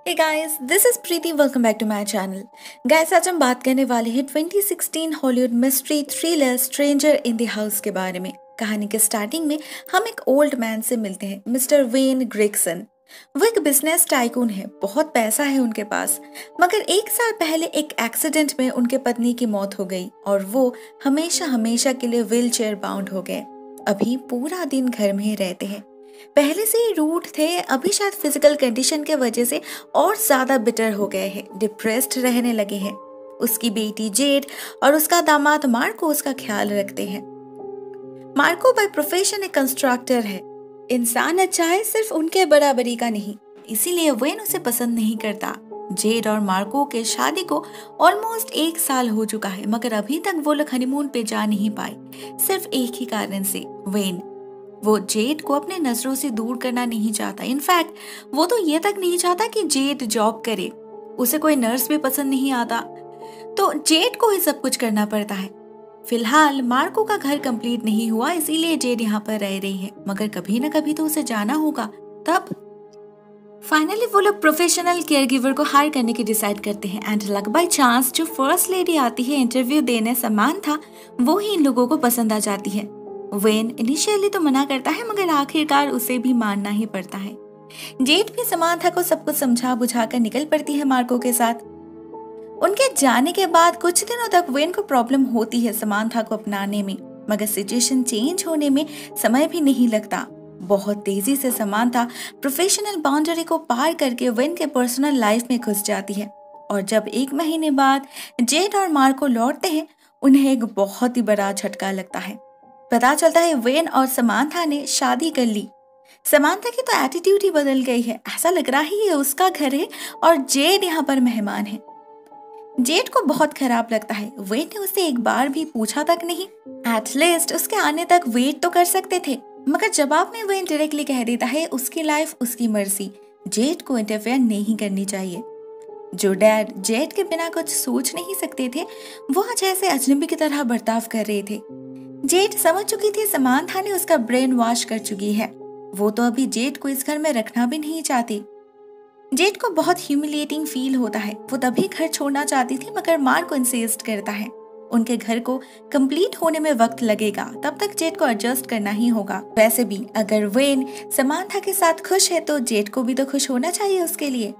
Hey guys, this is Preeti. Welcome back to my channel. Guys, आज हम बात करने वाले हैं 2016 Hollywood mystery thriller stranger in the house के बारे में। कहानी के स्टार्टिंग में हम एक ओल्ड मैन से मिलते हैं, मिस्टर वेन ग्रेगसन। वो एक बिजनेस टाइकून है, बहुत पैसा है उनके पास। मगर एक साल पहले एक एक्सीडेंट में उनके पत्नी की मौत हो गई और वो हमेशा हमेशा के लिए व्हील चेयर बाउंड हो गए। अभी पूरा दिन घर में ही रहते हैं। पहले से ही रूट थे, अभी शायद फिजिकल कंडीशन के वजह से और ज्यादा बिटर हो गए हैं, डिप्रेस्ड रहने लगे हैं। उसकी बेटी जेड और उसका दामाद मार्को उसका ख्याल रखते हैं। मार्को बाय प्रोफेशन एक कंस्ट्रक्टर है। इंसान अच्छा है, सिर्फ उनके बराबरी का नहीं, इसीलिए वेन उसे पसंद नहीं करता। जेड और मार्को के शादी को ऑलमोस्ट एक साल हो चुका है, मगर अभी तक वो लोग हनीमून पे जा नहीं पाए, सिर्फ एक ही कारण से, वेन। वो जेड को अपने नजरों से दूर करना नहीं चाहता। इनफैक्ट वो तो ये तक नहीं चाहता कि जेड जॉब करे। उसे कोई नर्स भी पसंद नहीं आता, तो जेड को ही सब कुछ करना पड़ता है। फिलहाल मार्को का घर कंप्लीट नहीं हुआ, इसीलिए जेड यहाँ पर रह रही है, मगर कभी ना कभी तो उसे जाना होगा। तब फाइनली वो लोग प्रोफेशनल केयरगिवर को हायर करने की डिसाइड करते हैं। एंड लक बाय चांस जो फर्स्ट लेडी आती है इंटरव्यू देने, समांथा, वो ही इन लोगों को पसंद आ जाती है। वेन इनिशियली तो मना करता है, मगर आखिरकार उसे भी मानना ही पड़ता है। जेड भी समांथा को सब कुछ समझा बुझा कर निकल पड़ती है मार्को के साथ। उनके जाने के बाद कुछ दिनों तक वेन को प्रॉब्लम होती है समांथा को अपनाने में, मगर सिचुएशन चेंज होने में समय भी नहीं लगता। बहुत तेजी से समांथा प्रोफेशनल बाउंड्री को पार करके वेन के पर्सनल लाइफ में घुस जाती है। और जब एक महीने बाद जेड और मार्को लौटते हैं, उन्हें एक बहुत ही बड़ा झटका लगता है। पता चलता है वेन और समांथा ने शादी कर ली। समांथा की तो एटीट्यूड ही बदल गई है, ऐसा लग रहा है ये उसका घर है और जेड यहाँ पर मेहमान है। जेड को बहुत खराब लगता है, वेन ने उसे एक बार भी पूछा तक नहीं। एटलीस्ट उसके आने तक वेट तो कर सकते थे, मगर जवाब में वेन डायरेक्टली कह देता है उसकी लाइफ उसकी मर्जी, जेड को इंटरफेयर नहीं करनी चाहिए। जो डैड जेड के बिना कुछ सोच नहीं सकते थे, वो आज ऐसे अजनबी की तरह बर्ताव कर रहे थे। जेड समझ चुकी थी समांथा ने उसका ब्रेन वॉश कर चुकी है। वो तो अभी जेड को इस घर में रखना भी नहीं चाहती। जेड को बहुत ह्यूमिलिएटिंग फील होता है। वो तभी घर छोड़ना चाहती थी, मगर मार्को इंसिस्ट करता है उनके घर को कंप्लीट होने में वक्त लगेगा, तब तक जेड को एडजस्ट करना ही होगा। वैसे भी अगर वेन समांथा के साथ खुश है तो जेड को भी तो खुश होना चाहिए उसके लिए।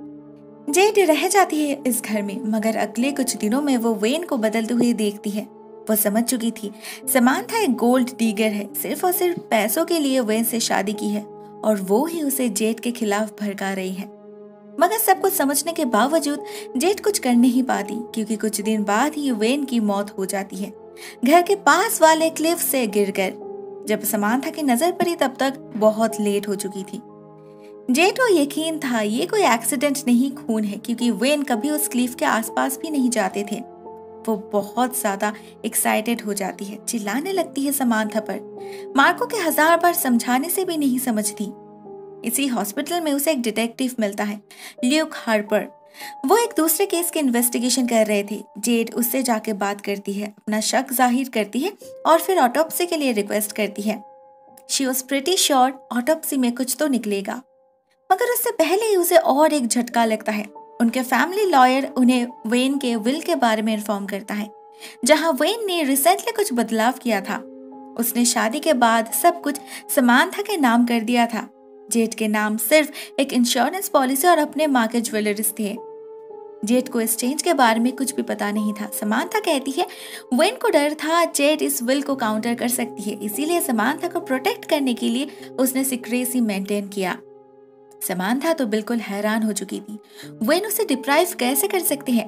जेड रह जाती है इस घर में, मगर अगले कुछ दिनों में वो वेन को बदलते हुए देखती है। वो समझ चुकी थी समांथा एक गोल्ड डिगर है, सिर्फ और सिर्फ पैसों के लिए वेन से शादी की है और वो ही उसे जेड के खिलाफ भड़का रही है। मगर सब कुछ समझने के बावजूद जेड कुछ कर नहीं पाती, क्योंकि कुछ दिन बाद ही वेन की मौत हो जाती है, घर के पास वाले क्लिफ से गिरकर। जब समांथा की नजर पड़ी तब तक बहुत लेट हो चुकी थी। जेड को यकीन था ये कोई एक्सीडेंट नहीं, खून है, क्योंकि वेन कभी उस क्लिफ के आसपास भी नहीं जाते थे। वो बहुत ज्यादा एक्साइटेड हो जाती है, चिल्लाने लगती है समांथा पर। मार्को के 1000 बार समझाने से भी नहीं समझती। इसी हॉस्पिटल में उसे एक डिटेक्टिव मिलता है, ल्यूक हार्पर। वो एक दूसरे केस के इन्वेस्टिगेशन कर रहे थे। जेड उससे जाके बात करती है, अपना शक जाहिर करती है और फिर ऑटोप्सी के लिए रिक्वेस्ट करती है। She was pretty sure autopsy में कुछ तो निकलेगा। मगर उससे पहले ही उसे और एक झटका लगता है। उनके फैमिली लॉयर उन्हें वेन के विल के बारे में इन्फॉर्म करता है, जहां वेन ने रिसेंटली कुछ बदलाव किया था। उसने शादी के बाद सब कुछ समांथा के नाम कर दिया था। जेड के नाम सिर्फ एक इंश्योरेंस पॉलिसी और अपने माँ के ज्वेलरीज थे। जेड को इस चेंज के बारे में कुछ भी पता नहीं था। समांथा कहती है वेन को डर था जेड इस विल को काउंटर कर सकती है, इसीलिए समांथा को प्रोटेक्ट करने के लिए उसने सीक्रेसी मेंटेन किया। समांथा तो बिल्कुल हैरान हो चुकी थी, वेन उसे डिप्राइव कैसे कर सकते हैं।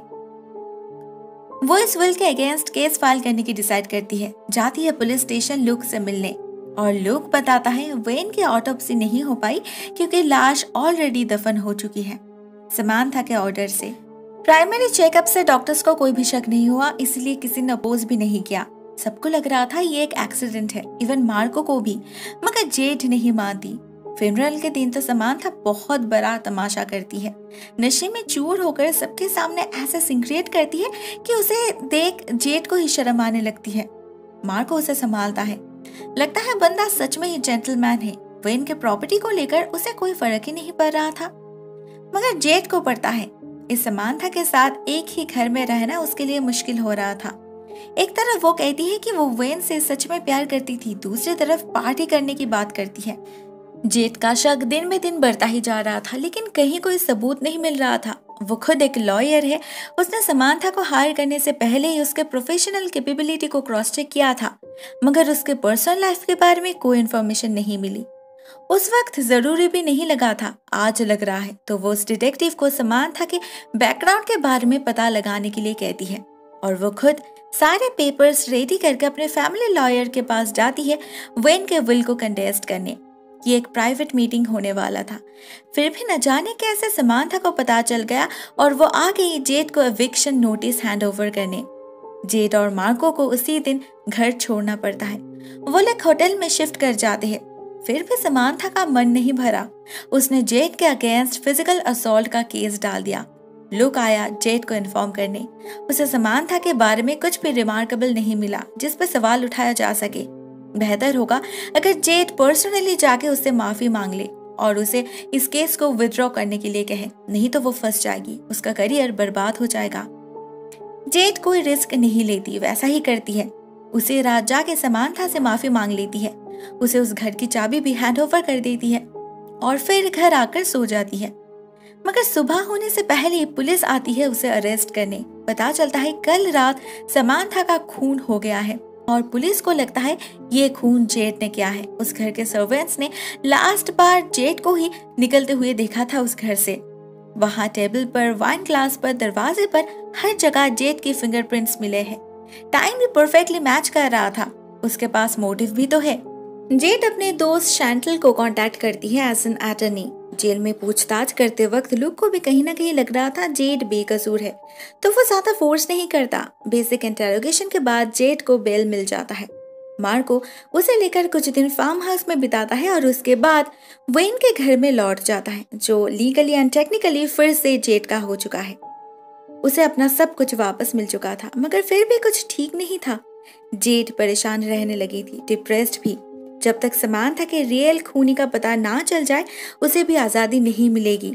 वो इस विल के अगेंस्ट केस फाइल करने की डिसाइड करती है, जाती है पुलिस स्टेशन लुक से मिलने, और लुक बताता है वेन की ऑटोप्सी नहीं हो पाई क्योंकि लाश ऑलरेडी दफन हो चुकी है, समांथा के ऑर्डर से। प्राइमरी चेकअप से डॉक्टर्स को कोई भी शक नहीं हुआ, इसलिए किसी ने अपोज भी नहीं किया। सबको लग रहा था ये एक एक्सीडेंट है, इवन मार्को को भी, मगर जेड नहीं मानती। फ्यूनरल के दिन तो समांथा बहुत बड़ा तमाशा करती है, नशे में चूर होकर सबके सामने ऐसे सिंक्रिएट करती है कि उसे देख जेड को ही शर्म आने लगती है। मार्को उसे संभालता है, लगता है बंदा सच में ही जेंटलमैन है। वेन के प्रॉपर्टी को लेकर उसे कोई फर्क ही नहीं पड़ रहा था। मगर जेड को पता है इस समांथा के साथ एक ही घर में रहना उसके लिए मुश्किल हो रहा था। एक तरफ वो कहती है कि वो वेन से सच में प्यार करती थी, दूसरी तरफ पार्टी करने की बात करती है। जेड का शक दिन में दिन बढ़ता ही जा रहा था, लेकिन कहीं कोई सबूत नहीं मिल रहा था। वो खुद एक लॉयर है, उसने समांथा को हायर करने से पहले ही उसके प्रोफेशनल कैपेबिलिटी को क्रॉस चेक किया था, मगर उसके पर्सनल लाइफ के बारे में कोई इन्फॉर्मेशन नहीं मिली। उस वक्त जरूरी भी नहीं लगा था, आज लग रहा है। तो वो उस डिटेक्टिव को समांथा के बैकग्राउंड के बारे में पता लगाने के लिए कहती है और वो खुद सारे पेपर्स रेडी करके अपने फैमिली लॉयर के पास जाती है वेन के विल को कंटेस्ट करने। ये एक प्राइवेट मीटिंग होने वाला था, फिर भी न जाने कैसे समांथा को पता चल गया और वो आ गई जेड को एविक्शन नोटिस हैंड ओवर करने। जेड और मार्को को उसी दिन घर छोड़ना पड़ता है। वो लोग होटल में शिफ्ट कर जाते हैं, फिर भी समांथा का मन नहीं भरा। उसने जेड के अगेंस्ट फिजिकल असॉल्ट का केस डाल दिया। लुक आया जेड को इन्फॉर्म करने। उसे समांथा के बारे में कुछ भी रिमार्केबल नहीं मिला जिस पर सवाल उठाया जा सके। बेहतर होगा अगर जेड पर्सनली जाके उससे माफी मांग ले और उसे इस केस को विथड्रॉ करने के लिए कहे, नहीं तो वो फंस जाएगी, उसका करियर बर्बाद हो जाएगा। जेड कोई रिस्क नहीं लेती, वैसा ही करती है। उसे रात जाके समांथा से माफी मांग लेती है, उसे उस घर की चाबी भी हैंड ओवर कर देती है और फिर घर आकर सो जाती है। मगर सुबह होने से पहले पुलिस आती है उसे अरेस्ट करने। पता चलता है कल रात समांथा का खून हो गया है और पुलिस को लगता है ये खून जेड ने किया है। उस घर के सर्वेंट्स ने लास्ट बार जेड को ही निकलते हुए देखा था उस घर से। वहाँ टेबल पर, वाइन ग्लास पर, दरवाजे पर, हर जगह जेड के फिंगरप्रिंट्स मिले हैं। टाइम भी परफेक्टली मैच कर रहा था। उसके पास मोटिव भी तो है। जेड अपने दोस्त शैंटल को कांटेक्ट करती है एज एन अटॉर्नी। जेल में पूछताछ करते वक्त लुक को भी कहीं ना कहीं लग रहा था जेड बेकसूर है, तो वो ज्यादा फोर्स नहीं करता। बेसिक इंटेरोगेशन के बाद जेड को बेल मिल जाता है। मार्को उसे लेकर कुछ दिन फार्म हाउस में बिताता है और उसके बाद वेन के घर में लौट जाता है, जो लीगली एंड टेक्निकली फिर से जेड का हो चुका है। उसे अपना सब कुछ वापस मिल चुका था, मगर फिर भी कुछ ठीक नहीं था। जेड परेशान रहने लगी थी, डिप्रेस्ड भी। जब तक समांथा के रियल खूनी का पता ना चल जाए उसे भी आजादी नहीं मिलेगी।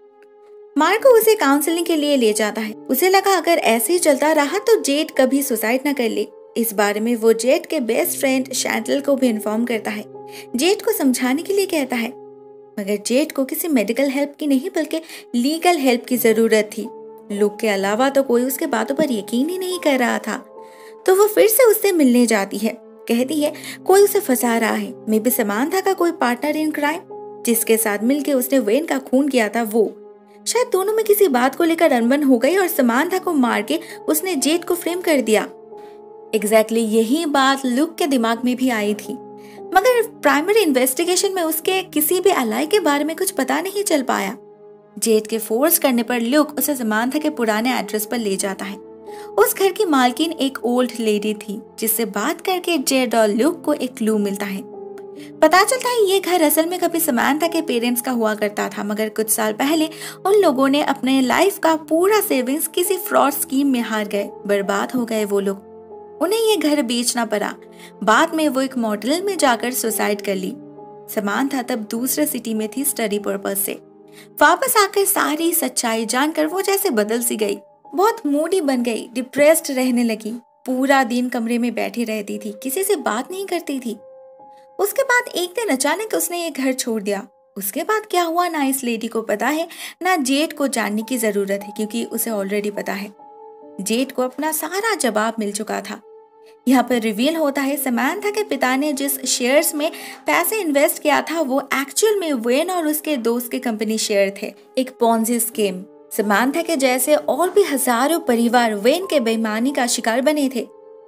मार्को उसे काउंसलिंग के लिए ले जाता है। उसे लगा अगर ऐसे ही चलता रहा तो जेड कभी सुसाइड न कर ले। इस बारे में वो जेड के बेस्ट फ्रेंड शैंटल को भी इन्फॉर्म करता है, जेड को समझाने के लिए कहता है। मगर जेड को किसी मेडिकल हेल्प की नहीं बल्कि लीगल हेल्प की जरूरत थी। लुक के अलावा तो कोई उसके बातों पर यकीन ही नहीं कर रहा था, तो वो फिर से उससे मिलने जाती है। कहती है कोई उसे फंसा रहा है, मे बी समांथा का कोई पार्टनर इन क्राइम जिसके साथ मिलके उसने वेन का खून किया था। वो शायद दोनों में किसी बात को लेकर अनबन हो गई और समांथा को मार के उसने जेड को फ्रेम कर दिया। एग्जैक्टली यही बात लुक के दिमाग में भी आई थी, मगर प्राइमरी इन्वेस्टिगेशन में उसके किसी भी अलाई के बारे में कुछ पता नहीं चल पाया। जेड के फोर्स करने पर लुक उसे समांथा के पुराने एड्रेस पर ले जाता है। उस घर की मालकिन एक ओल्ड लेडी थी, जिससे बात करके जेड और लुक को एक क्लू मिलता है। पता चलता है ये घर असल में कभी समांथा के पेरेंट्स का हुआ करता था, मगर कुछ साल पहले उन लोगों ने अपने लाइफ का पूरा सेविंग्स किसी फ्रॉड स्कीम में हार गए, बर्बाद हो गए वो लोग। उन्हें ये घर बेचना पड़ा। बाद में वो एक मॉडल में जाकर सुसाइड कर ली। समांथा तब दूसरे सिटी में थी स्टडी पर्पस से। वापस आकर सारी सच्चाई जानकर वो जैसे बदल सी गई, बहुत मूडी बन गई, डिप्रेस्ड रहने लगी। पूरा दिन कमरे में बैठी रहती थी, किसी से बात नहीं करती थी। उसके बाद एक दिन अचानक उसने ये घर छोड़ दिया। उसके बाद क्या हुआ ना इस लेडी को पता है, ना जेड को जानने की जरूरत है, क्योंकि उसे ऑलरेडी पता है। जेड को अपना सारा जवाब मिल चुका था। यहाँ पर रिवील होता है समांथा के पिता ने जिस शेयर्स में पैसे इन्वेस्ट किया था वो एक्चुअल में वेन और उसके दोस्त के कंपनी शेयर थे, एक पॉन्जी स्कीम। समांथा के जैसे और भी हजारों परिवार वेन के बेईमानी का शिकार बने थे।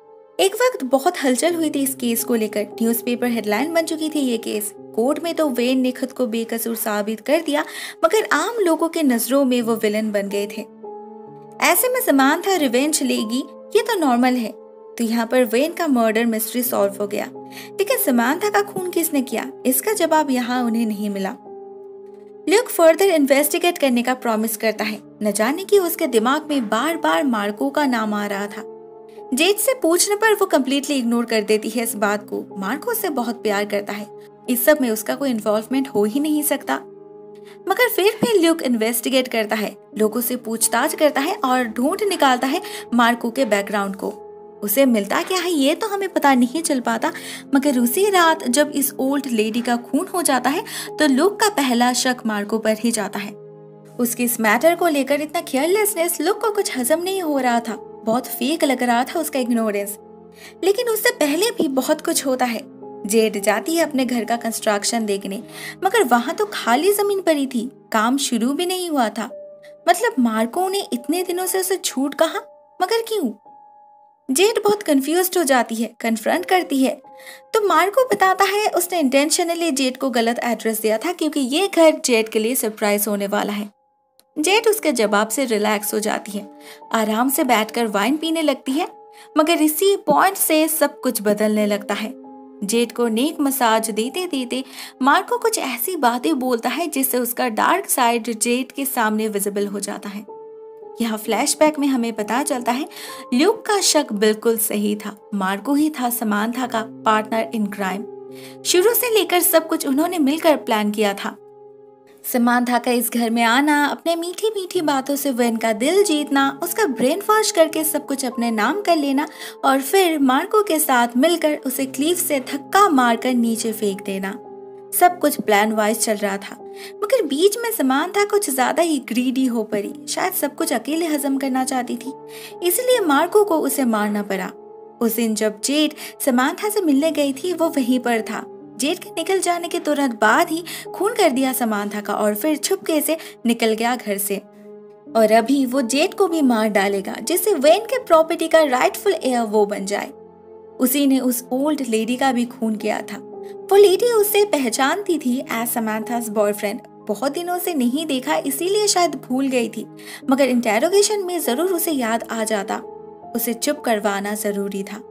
एक वक्त बहुत हलचल हुई थी इस केस को लेकर, न्यूज़पेपर हेडलाइन बन चुकी थी ये केस। कोर्ट में तो वेन ने खुद को बेकसूर साबित कर दिया, मगर आम लोगों के नजरों में वो विलन बन गए थे। ऐसे में समांथा रिवेंज लेगी, ये तो नॉर्मल है। तो यहाँ पर वेन का मर्डर मिस्ट्री सॉल्व हो गया, लेकिन समांथा का खून किसने किया, इसका जवाब यहाँ उन्हें नहीं मिला। ल्यूक फर्दर इन्वेस्टिगेट करने का प्रॉमिस करता है, न जाने कि उसके दिमाग में बार बार मार्को का नाम आ रहा था। जेड से पूछने पर वो कम्प्लीटली इग्नोर कर देती है इस बात को। मार्को उससे बहुत प्यार करता है, इस सब में उसका कोई इन्वॉल्वमेंट हो ही नहीं सकता। मगर फिर भी ल्यूक इन्वेस्टिगेट करता है, लोगों से पूछताछ करता है और ढूंढ निकालता है मार्को के बैकग्राउंड को। उसे मिलता क्या है ये तो हमें पता नहीं चल पाता, मगर उसी रात जब इस ओल्ड लेडी का खून हो जाता है तो ल्यूक का पहला शक मार्को पर ही जाता है। उसकी इस मैटर को लेकर इतना केयरलेसनेस ल्यूक को कुछ हजम नहीं हो रहा था, बहुत फेक लग रहा था उसका इग्नोरेंस। लेकिन उससे पहले भी बहुत कुछ होता है। जेड जाती है अपने घर का कंस्ट्रक्शन देखने, मगर वहां तो खाली जमीन पड़ी थी, काम शुरू भी नहीं हुआ था। मतलब मार्को ने इतने दिनों से उसे छूट कहा, मगर क्यों? जेड बहुत कंफ्यूज्ड हो जाती है, कन्फ्रंट करती है तो मार्को बताता है उसने इंटेंशनली जेड को गलत एड्रेस दिया था क्योंकि ये घर जेड के लिए सरप्राइज होने वाला है। जेड उसके जवाब से रिलैक्स हो जाती है, आराम से बैठकर वाइन पीने लगती है, मगर इसी पॉइंट से सब कुछ बदलने लगता है। जेड को नेक मसाज देते देते मार्को कुछ ऐसी बातें बोलता है जिससे उसका डार्क साइड जेड के सामने विजिबल हो जाता है। यहाँ फ्लैशबैक में हमें पता चलता है ल्यूक का शक बिल्कुल सही था, मार्को ही था समांथा का पार्टनर इन क्राइम। शुरू से लेकर सब कुछ उन्होंने मिलकर प्लान किया था। समांथा का इस घर में आना, अपने मीठी मीठी बातों से वेन का दिल जीतना, उसका ब्रेन वॉश करके सब कुछ अपने नाम कर लेना और फिर मार्को के साथ मिलकर उसे क्लीफ से धक्का मारकर नीचे फेंक देना, सब कुछ प्लान वाइज चल रहा था। मगर बीच में समांथा कुछ ज्यादा ही ग्रीडी हो पड़ी, शायद सब कुछ अकेले हजम करना चाहती थी, इसलिए मार्को को उसे मारना पड़ा। उस दिन जब जेड समांथा से मिलने गई थी वो वहीं पर था। जेड के निकल जाने के तुरंत बाद ही खून कर दिया समांथा का और फिर छुपके से निकल गया घर से। और अभी वो जेड को भी मार डालेगा जिससे वेन के प्रॉपर्टी का राइटफुल हेयर वो बन जाए। उसी ने उस ओल्ड लेडी का भी खून किया था। वो लेडी उसे पहचानती थी एज समांथा's बॉयफ्रेंड। बहुत दिनों से नहीं देखा इसीलिए शायद भूल गई थी, मगर इंटेरोगेशन में जरूर उसे याद आ जाता। उसे चुप करवाना जरूरी था।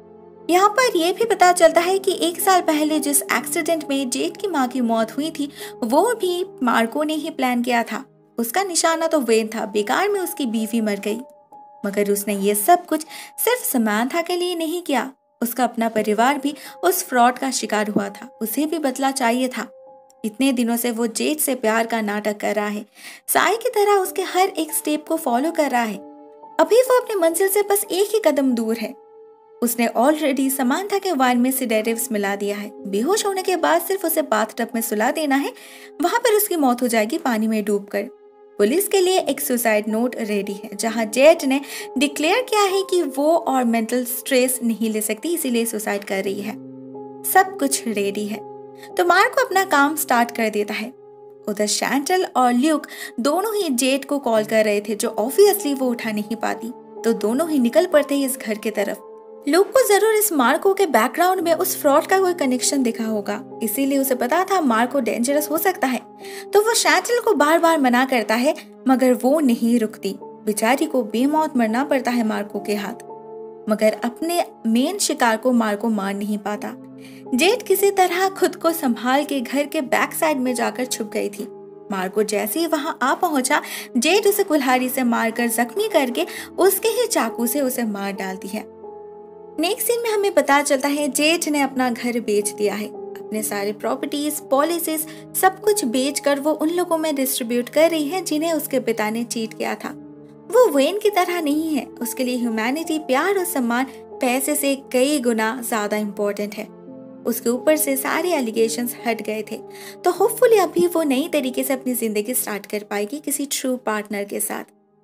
यहाँ पर यह भी पता चलता है कि 1 साल पहले जिस एक्सीडेंट में जेड की माँ की मौत हुई थी वो भी मार्को ने ही प्लान किया था। उसका निशाना तो वेन था, बेकार में उसकी बीवी मर गई। मगर उसने ये सब कुछ सिर्फ समांथा के लिए नहीं किया, उसका अपना परिवार भी उस फ्रॉड का शिकार हुआ था, उसे भी बदला चाहिए था। इतने दिनों से वो जेड से प्यार का नाटक कर रहा है, साई की तरह उसके हर एक स्टेप को फॉलो कर रहा है। अभी वो अपने मंजिल से बस एक ही कदम दूर है। उसने ऑलरेडी समांथा के वाइन में सिडेटिव्स मिला दिया है। बेहोश होने के बाद सिर्फ उसे बाथटब में सुला देना है, वहां पर उसकी मौत हो जाएगी पानी में डूबकर। पुलिस के लिए एक सुसाइड नोट रेडी है जहां जेड ने डिक्लेयर किया है कि वो और मेंटल स्ट्रेस नहीं ले सकती, इसीलिए सुसाइड कर रही है। सब कुछ रेडी है तो मार्को अपना काम स्टार्ट कर देता है। उधर शैंटल और ल्यूक दोनों ही जेड को कॉल कर रहे थे जो ऑब्वियसली वो उठा नहीं पाती, तो दोनों ही निकल पड़ते इस घर की तरफ। ल्यूक को जरूर इस मार्को के बैकग्राउंड में उस फ्रॉड का कोई कनेक्शन दिखा होगा, इसीलिए उसे पता था मार्को डेंजरस हो सकता है, तो वो शैंटल को बार बार मना करता है, मगर वो नहीं रुकती। बेचारी को बेमौत मरना पड़ता है मार्को के हाथ, मगर अपने मेन शिकार को मार्को मार नहीं पाता। जेड किसी तरह खुद को संभाल के घर के बैक साइड में जाकर छुप गई थी। मार्को जैसे ही वहां आ पहुंचा, जेड उसे कुल्हाड़ी से मारकर जख्मी करके उसके ही चाकू से उसे मार डालती है। नेक्स्ट सीन में हमें पता चलता है जेड ने अपना घर बेच दिया है। अपने सारे प्रॉपर्टीज, पॉलिसीज सब कुछ बेचकर वो उन लोगों में डिस्ट्रीब्यूट कर रही है जिन्हें उसके पिता ने चीट किया था। वो वेन की तरह नहीं है, उसके लिए ह्यूमैनिटी, प्यार और सम्मान पैसे से कई गुना ज्यादा इम्पोर्टेंट है। उसके ऊपर से सारे एलिगेशंस हट गए थे, तो होपफुली अभी वो नई तरीके से अपनी जिंदगी स्टार्ट कर पाएगी किसी ट्रू पार्टनर के साथ।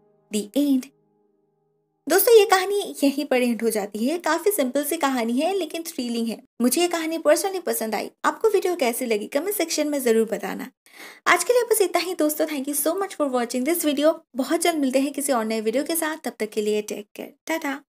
The end. दोस्तों ये कहानी यहीं पर एंड हो जाती है। काफी सिंपल सी कहानी है लेकिन थ्रिलिंग है। मुझे ये कहानी पर्सनली पसंद आई। आपको वीडियो कैसी लगी कमेंट सेक्शन में जरूर बताना। आज के लिए बस इतना ही दोस्तों। Thank you so much for watching this video. बहुत जल्द मिलते हैं किसी और नए वीडियो के साथ, तब तक के लिए टेक केयर, टाटा।